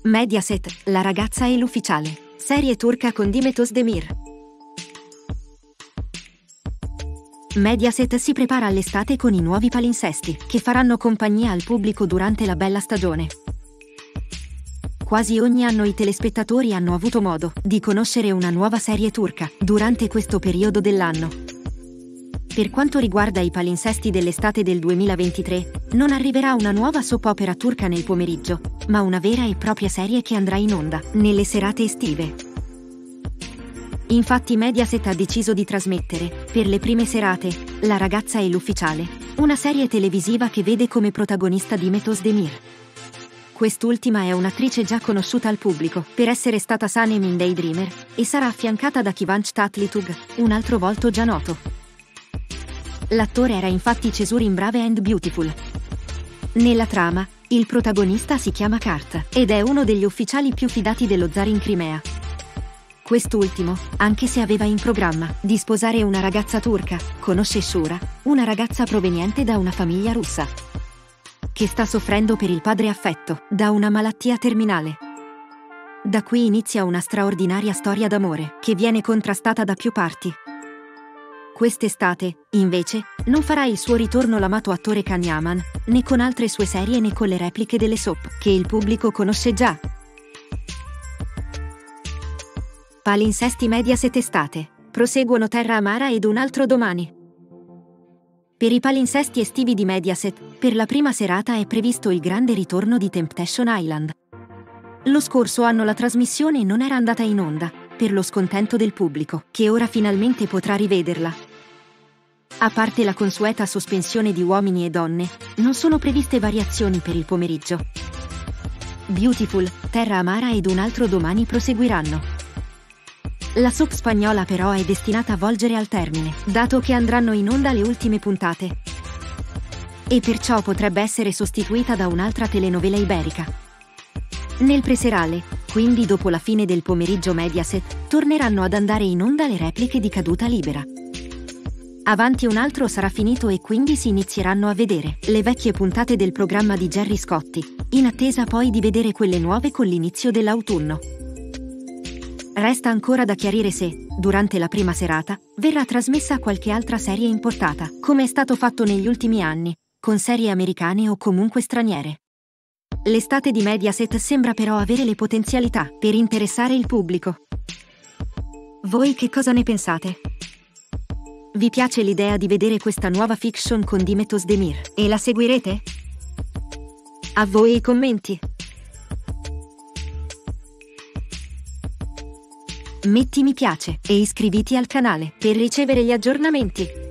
Mediaset, La ragazza e l'ufficiale. Serie turca con Demet Özdemir. Mediaset si prepara all'estate con i nuovi palinsesti, che faranno compagnia al pubblico durante la bella stagione. Quasi ogni anno i telespettatori hanno avuto modo di conoscere una nuova serie turca durante questo periodo dell'anno. Per quanto riguarda i palinsesti dell'estate del 2023, non arriverà una nuova soap opera turca nel pomeriggio, ma una vera e propria serie che andrà in onda nelle serate estive. Infatti Mediaset ha deciso di trasmettere, per le prime serate, La ragazza e l'ufficiale, una serie televisiva che vede come protagonista Demet Özdemir. Quest'ultima è un'attrice già conosciuta al pubblico per essere stata Sanem in Daydreamer e sarà affiancata da Kıvanç Tatlıtuğ, un altro volto già noto. L'attore era infatti Cesur in Brave and Beautiful. Nella trama, il protagonista si chiama Kart ed è uno degli ufficiali più fidati dello zar in Crimea. Quest'ultimo, anche se aveva in programma di sposare una ragazza turca, conosce Shura, una ragazza proveniente da una famiglia russa, che sta soffrendo per il padre affetto da una malattia terminale. Da qui inizia una straordinaria storia d'amore che viene contrastata da più parti. Quest'estate, invece, non farà il suo ritorno l'amato attore Can Yaman, né con altre sue serie né con le repliche delle soap, che il pubblico conosce già. Palinsesti Mediaset estate. Proseguono Terra Amara ed Un altro domani. Per i palinsesti estivi di Mediaset, per la prima serata è previsto il grande ritorno di Temptation Island. Lo scorso anno la trasmissione non era andata in onda, per lo scontento del pubblico, che ora finalmente potrà rivederla. A parte la consueta sospensione di Uomini e donne, non sono previste variazioni per il pomeriggio. Beautiful, Terra Amara ed Un altro domani proseguiranno. La soap spagnola però è destinata a volgere al termine, dato che andranno in onda le ultime puntate. E perciò potrebbe essere sostituita da un'altra telenovela iberica. Nel preserale, quindi dopo la fine del pomeriggio Mediaset, torneranno ad andare in onda le repliche di Caduta Libera. Avanti Un altro sarà finito e quindi si inizieranno a vedere le vecchie puntate del programma di Gerry Scotti, in attesa poi di vedere quelle nuove con l'inizio dell'autunno. Resta ancora da chiarire se, durante la prima serata, verrà trasmessa qualche altra serie importata, come è stato fatto negli ultimi anni, con serie americane o comunque straniere. L'estate di Mediaset sembra però avere le potenzialità per interessare il pubblico. Voi che cosa ne pensate? Vi piace l'idea di vedere questa nuova fiction con Demet Özdemir e la seguirete? A voi i commenti! Metti mi piace e iscriviti al canale per ricevere gli aggiornamenti.